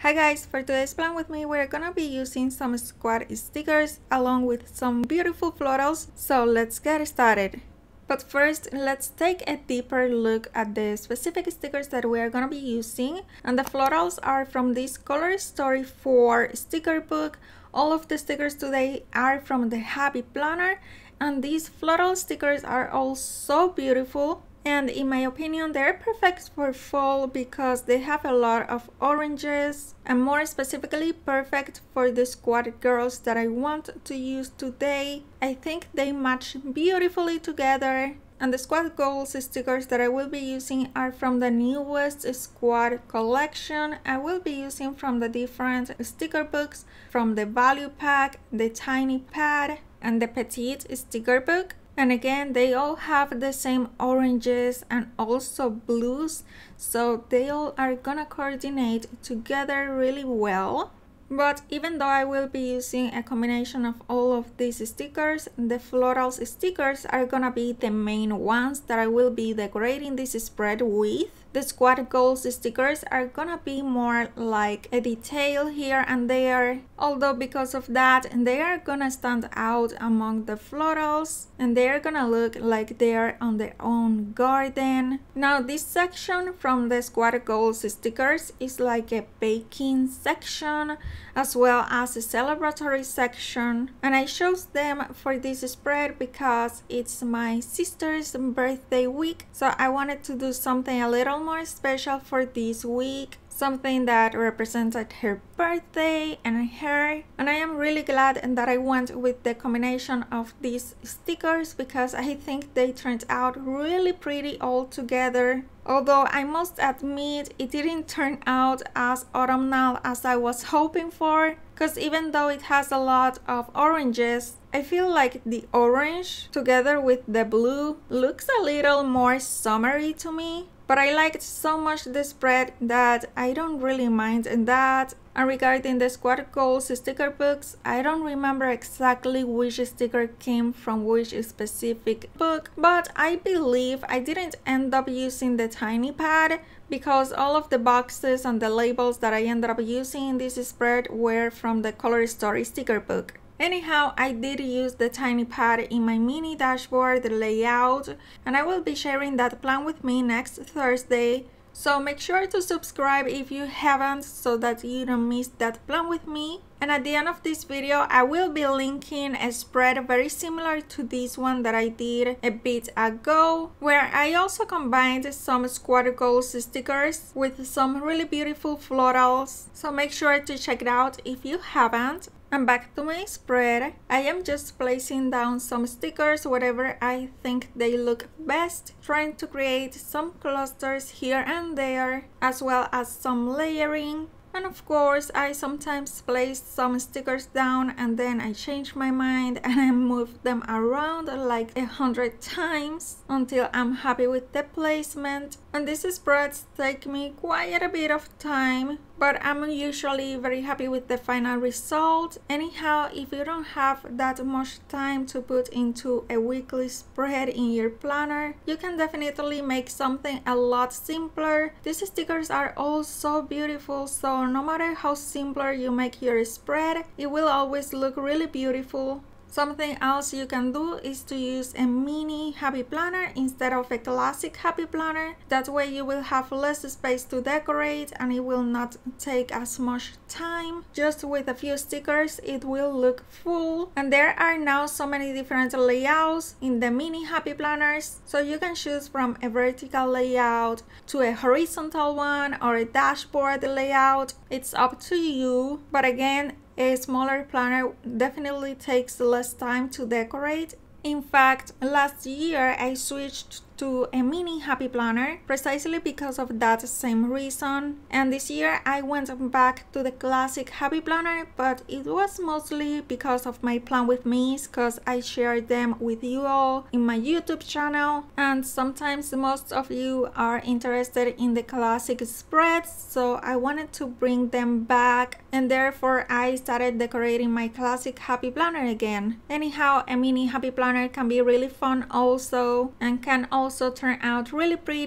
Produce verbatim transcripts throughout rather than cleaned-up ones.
Hi guys, for today's plan with me we're gonna be using some squad stickers along with some beautiful florals, so let's get started. But first, let's take a deeper look at the specific stickers that we are gonna be using. And the florals are from this Color Story four sticker book. All of the stickers today are from the Happy Planner, and these floral stickers are all so beautiful. And in my opinion, they're perfect for fall because they have a lot of oranges, and more specifically perfect for the squad girls that I want to use today. I think they match beautifully together. And the squad goals stickers that I will be using are from the newest squad collection. I will be using from the different sticker books, from the value pack, the tiny pad, and the petite sticker book. And again, they all have the same oranges and also blues, so they all are gonna coordinate together really well. But even though I will be using a combination of all of these stickers, the florals stickers are gonna be the main ones that I will be decorating this spread with. The squad goals stickers are gonna be more like a detail here and there, although because of that they are gonna stand out among the florals and they are gonna look like they are on their own garden. Now this section from the squad goals stickers is like a baking section as well as a celebratory section, and I chose them for this spread because it's my sister's birthday week, so I wanted to do something a little more special for this week, something that represented her birthday and her. And I am really glad that I went with the combination of these stickers because I think they turned out really pretty all together. Although I must admit it didn't turn out as autumnal as I was hoping for, because even though it has a lot of oranges, I feel like the orange together with the blue looks a little more summery to me. But I liked so much the spread that I don't really mind that. And regarding the squad goals sticker books, I don't remember exactly which sticker came from which specific book, but I believe I didn't end up using the tiny pad because all of the boxes and the labels that I ended up using in this spread were from the Color Story sticker book. Anyhow, I did use the tiny pad in my mini dashboard layout, and I will be sharing that plan with me next Thursday. So make sure to subscribe if you haven't so that you don't miss that plan with me. And at the end of this video, I will be linking a spread very similar to this one that I did a bit ago, where I also combined some squad goals stickers with some really beautiful florals. So make sure to check it out if you haven't. And back to my spread, I am just placing down some stickers wherever I think they look best, trying to create some clusters here and there, as well as some layering. And of course, I sometimes place some stickers down and then I change my mind and I move them around like a hundred times until I'm happy with the placement. And these spreads take me quite a bit of time, but I'm usually very happy with the final result. Anyhow, if you don't have that much time to put into a weekly spread in your planner, you can definitely make something a lot simpler. These stickers are all so beautiful, so no matter how simpler you make your spread, it will always look really beautiful. Something else you can do is to use a mini happy planner instead of a classic happy planner. That way you will have less space to decorate and it will not take as much time. Just with a few stickers it will look full. And there are now so many different layouts in the mini happy planners, so you can choose from a vertical layout to a horizontal one or a dashboard layout. It's up to you, but again, a smaller planner definitely takes less time to decorate. In fact, last year I switched to a mini happy planner precisely because of that same reason, and this year I went back to the classic happy planner, but it was mostly because of my plan with me's, because I shared them with you all in my YouTube channel, and sometimes most of you are interested in the classic spreads, so I wanted to bring them back, and therefore I started decorating my classic happy planner again. Anyhow, a mini happy planner can be really fun also, and can also turn out really pretty.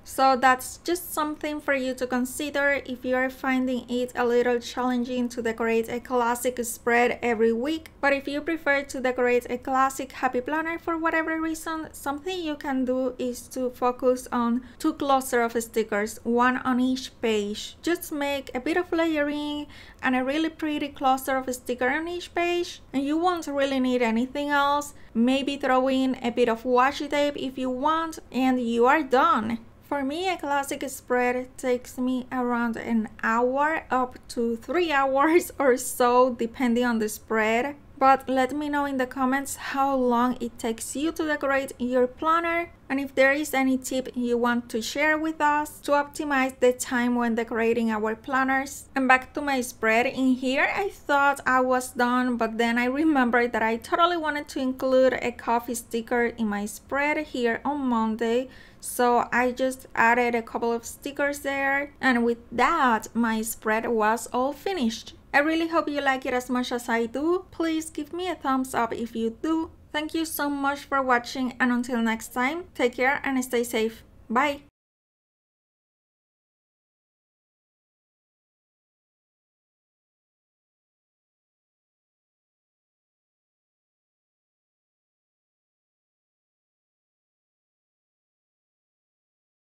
So that's just something for you to consider if you are finding it a little challenging to decorate a classic spread every week. But if you prefer to decorate a classic happy planner for whatever reason, something you can do is to focus on two clusters of stickers, one on each page. Just make a bit of layering and a really pretty cluster of stickers on each page, and you won't really need anything else. Maybe throw in a bit of washi tape if you want, and you are done. For me, a classic spread takes me around an hour up to three hours or so, depending on the spread. But let me know in the comments how long it takes you to decorate your planner, and if there is any tip you want to share with us to optimize the time when decorating our planners. And back to my spread. In here, I thought I was done, but then I remembered that I totally wanted to include a coffee sticker in my spread here on Monday. So I just added a couple of stickers there, and with that, my spread was all finished. I really hope you like it as much as I do. Please give me a thumbs up if you do. Thank you so much for watching, and until next time, take care and stay safe. Bye!